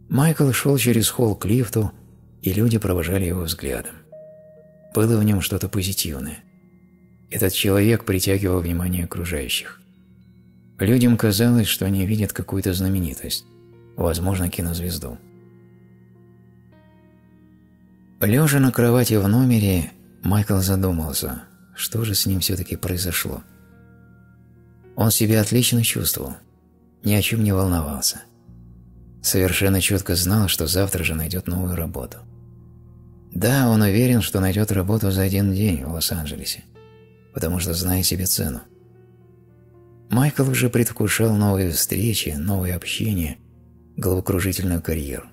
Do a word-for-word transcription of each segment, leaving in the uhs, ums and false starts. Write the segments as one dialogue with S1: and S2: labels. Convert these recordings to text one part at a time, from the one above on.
S1: Майкл шел через холл к лифту, и люди провожали его взглядом. Было в нем что-то позитивное. Этот человек притягивал внимание окружающих. Людям казалось, что они видят какую-то знаменитость, возможно, кинозвезду. Лежа на кровати в номере, Майкл задумался, что же с ним все-таки произошло. Он себя отлично чувствовал, ни о чем не волновался. Совершенно четко знал, что завтра же найдет новую работу. Да, он уверен, что найдет работу за один день в Лос-Анджелесе, потому что знает себе цену. Майкл уже предвкушал новые встречи, новые общения, головокружительную карьеру.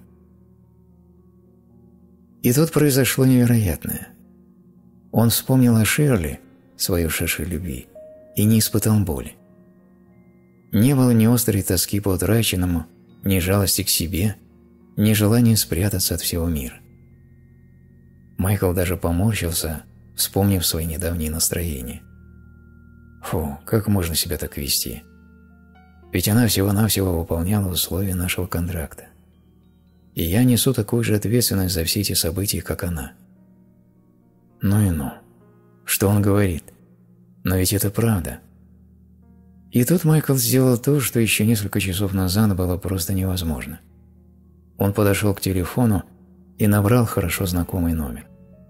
S1: И тут произошло невероятное. Он вспомнил о Ширли, своей ушедшей любви, и не испытал боли. Не было ни острой тоски по утраченному, ни жалости к себе, ни желания спрятаться от всего мира. Майкл даже поморщился, вспомнив свои недавние настроения. Фу, как можно себя так вести? Ведь она всего-навсего выполняла условия нашего контракта. И я несу такую же ответственность за все эти события, как она. Ну и ну. Что он говорит? Но ведь это правда. И тут Майкл сделал то, что еще несколько часов назад было просто невозможно. Он подошел к телефону и набрал хорошо знакомый номер.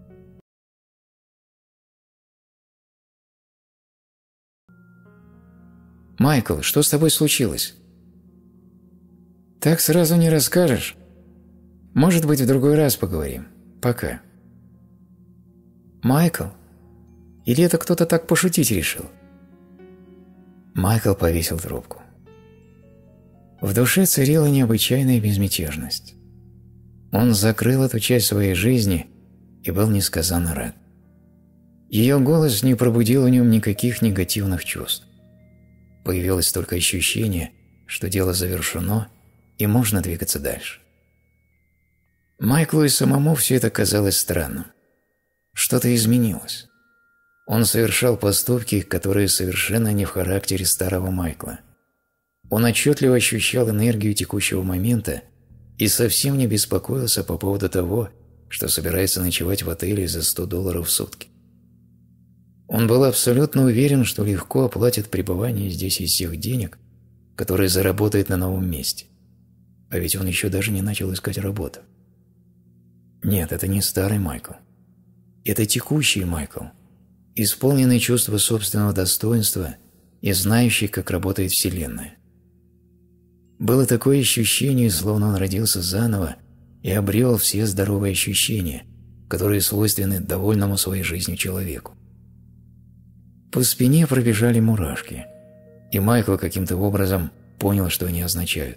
S1: «Майкл, что с тобой случилось?» «Так сразу не расскажешь. Может быть, в другой раз поговорим. Пока». «Майкл? Или это кто-то так пошутить решил?» Майкл повесил трубку. В душе царила необычайная безмятежность. Он закрыл эту часть своей жизни и был несказанно рад. Ее голос не пробудил в нем никаких негативных чувств. Появилось только ощущение, что дело завершено и можно двигаться дальше. Майклу и самому все это казалось странным. Что-то изменилось. Он совершал поступки, которые совершенно не в характере старого Майкла. Он отчетливо ощущал энергию текущего момента и совсем не беспокоился по поводу того, что собирается ночевать в отеле за сто долларов в сутки. Он был абсолютно уверен, что легко оплатит пребывание здесь из всех денег, которые заработает на новом месте. А ведь он еще даже не начал искать работу. Нет, это не старый Майкл. Это текущий Майкл, исполненный чувства собственного достоинства и знающий, как работает Вселенная. Было такое ощущение, словно он родился заново и обрел все здоровые ощущения, которые свойственны довольному своей жизнью человеку. По спине пробежали мурашки, и Майкл каким-то образом понял, что они означают.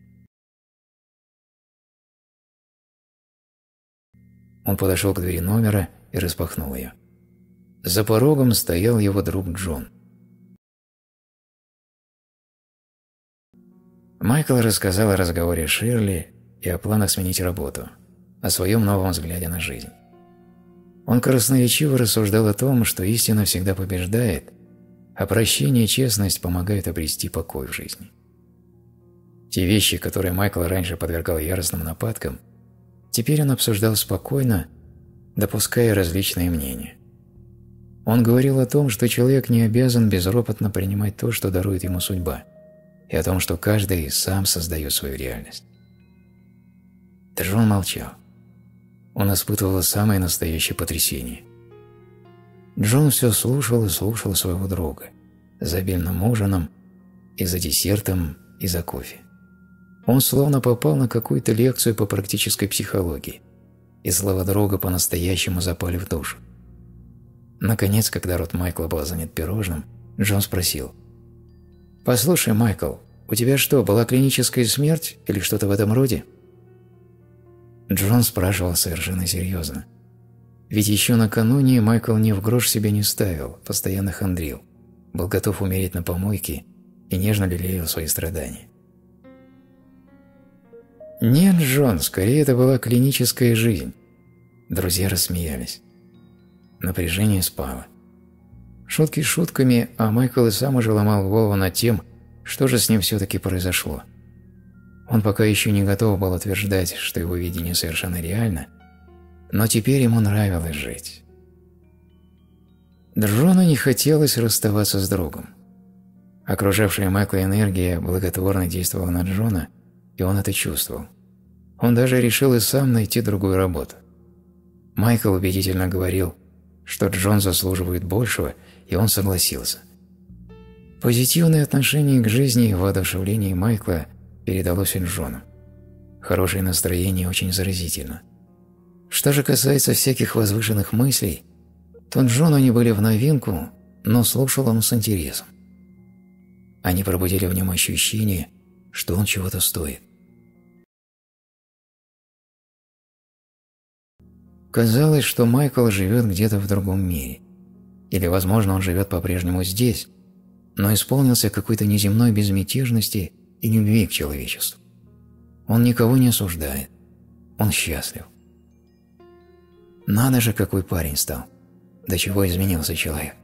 S1: Он подошел к двери номера и распахнул ее. За порогом стоял его друг Джон. Майкл рассказал о разговоре с Ширли и о планах сменить работу, о своем новом взгляде на жизнь. Он красноречиво рассуждал о том, что истина всегда побеждает, а прощение и честность помогают обрести покой в жизни. Те вещи, которые Майкл раньше подвергал яростным нападкам, теперь он обсуждал спокойно, допуская различные мнения. Он говорил о том, что человек не обязан безропотно принимать то, что дарует ему судьба, и о том, что каждый сам создает свою реальность. Джон молчал. Он испытывал самое настоящее потрясение. Джон все слушал и слушал своего друга, за обильным ужином, и за десертом, и за кофе. Он словно попал на какую-то лекцию по практической психологии, и слова друга по-настоящему запали в душу. Наконец, когда рот Майкла был занят пирожным, Джон спросил: «Послушай, Майкл, у тебя что, была клиническая смерть или что-то в этом роде?» Джон спрашивал совершенно серьезно. Ведь еще накануне Майкл ни в грош себе не ставил, постоянно хандрил, был готов умереть на помойке и нежно лелеял свои страдания. «Нет, Джон, скорее это была клиническая жизнь». Друзья рассмеялись. Напряжение спало. Шутки шутками, а Майкл и сам уже ломал голову над тем, что же с ним все-таки произошло. Он пока еще не готов был утверждать, что его видение совершенно реально, но теперь ему нравилось жить. Джону не хотелось расставаться с другом. Окружавшая Майкла энергия благотворно действовала на Джона, и он это чувствовал. Он даже решил и сам найти другую работу. Майкл убедительно говорил, что Джон заслуживает большего, и он согласился. Позитивное отношение к жизни и воодушевление Майкла передалось и Джону. Хорошее настроение очень заразительно. Что же касается всяких возвышенных мыслей, то Джону они были в новинку, но слушал он с интересом. Они пробудили в нем ощущение, что он чего-то стоит. Казалось, что Майкл живет где-то в другом мире. Или, возможно, он живет по-прежнему здесь, но исполнился какой-то неземной безмятежности и любви к человечеству. Он никого не осуждает. Он счастлив. Надо же, какой парень стал. До чего изменился человек.